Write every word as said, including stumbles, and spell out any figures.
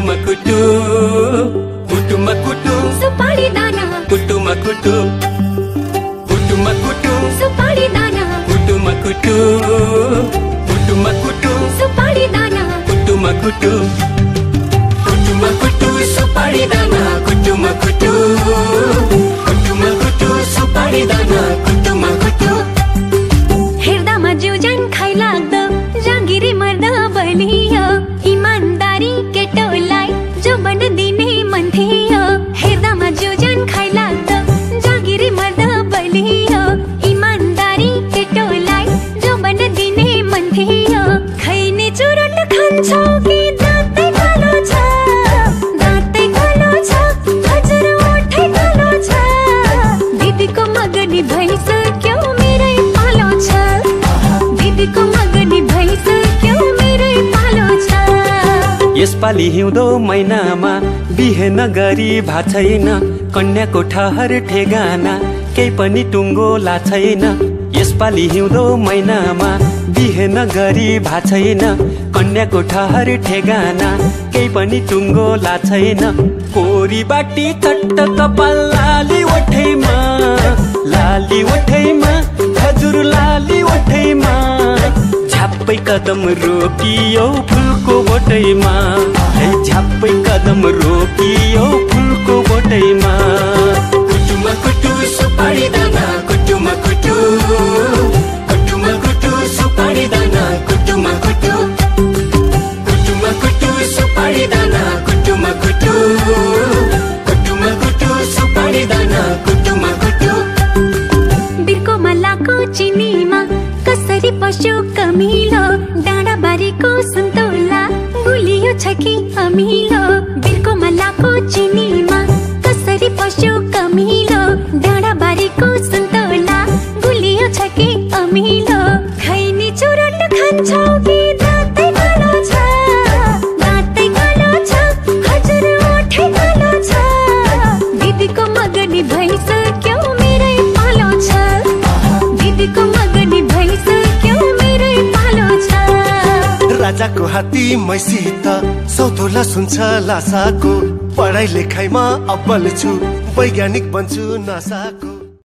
कुटुमा कुटु कुटुमा कुटु सुपारी दाना कुटुमा कुटु कुटुमा कुटु सुपारी दाना कुटुमा कुटु कुटुमा कुटु सुपारी दाना कुटुमा कुटु कुटुमा कुटु सुपारी दाना कुटुमा कुटु कुटुमा कुटु सुपारी दाना कुटुमा कुटु हेर्दामा जिउजान खाइ लाग्दो जागिरी मर्दा बलियो इमानदारी केटोलाई जो बन दिने मन थियो हेर्दामा जिउजान खाइ लाग्दो जागिरी मर्दा बलियो इमानदारी केटोलाई जो बन दिने मन थियो खैने चुरोट खान्छौ कि दाँतै कालो छ दाँतै कालो छ हजुर ओठै कालो छ दिदीको मगनी भइसक्यो मेरै पालो छ दिदीको मगनी भइसक्यो मेरै पालो छ यसपालि हिउँदो महिनामा बिहे नगरी भा छैन कन्याको ठहर ठेगाना केही पनि टुङ्गो ला छैन यसपालि हिउँदो महिनामा बिहे नगरी भा छैन कन्याको ठहर ठेगाना केही पनि टुङ्गो ला छैन कोरी बाटी चट्ट कपाल लाली ओठैमा लाली ओठैमा हजुर लाली ओठैमा झ्याप्पै कदम रोकियो फुलको बोटैमा झ्याप्पै कदम रोकियो फुलको बोटैमा कुटुमा कुटु सुपारी दाना कुटुमा कुटु कुटुमा कुटु सुपारी दाना कुटुमा कुटु कुटुमा कुटु सुपारी दाना कुटुमा कुटु कुटुमा कुटु सुपारी दाना कुटुमा कुटु बिर्को मलाको चिनीमा कसरी पस्यो कमिलो डाँडा बारीको सुन्तोला गुलियो छ कि अमिलो बिर्को मलाको चिनीमा कसरी पस्यो कमिलो डाँडा बारीको सुन्तोला गुलियो छ कि अमिलो खैनी चुरोट खान्छौ कि दाँतै कालो छ दाँतै कालो छ हजुर ओठै कालो छ दिदीको मगनी भइसक्यो मेरै पालो छ दिदीको मगनी भइसक्यो मेरै पालो छ राजाको हात्ती मैसित सौतोला सुन्छ लासाको पढाइ लेखाइमा अब्बल छु वैज्ञानिक बन्छु नासाको